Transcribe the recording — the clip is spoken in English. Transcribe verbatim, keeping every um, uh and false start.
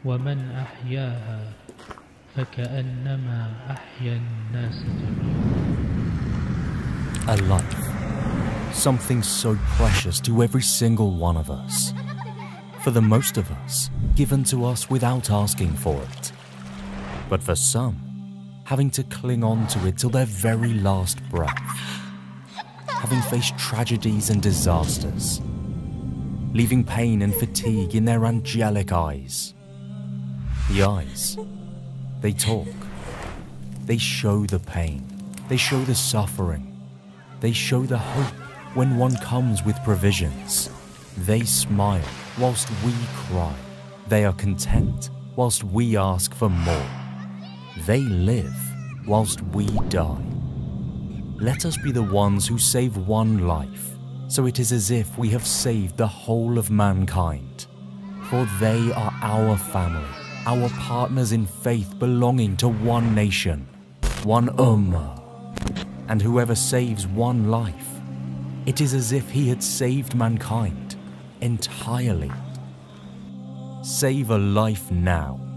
ومن أحياها فكأنما أحيا الناس جميعا. A life, something so precious to every single one of us. For the most of us, given to us without asking for it. But for some, having to cling on to it till their very last breath. Having faced tragedies and disasters. Leaving pain and fatigue in their angelic eyes. The eyes, they talk. They show the pain. They show the suffering. They show the hope when one comes with provisions. They smile whilst we cry. They are content whilst we ask for more. They live whilst we die. Let us be the ones who save one life, so it is as if we have saved the whole of mankind. For they are our family, our partners in faith belonging to one nation, one Ummah. And whoever saves one life, it is as if he had saved mankind entirely. Save a life now.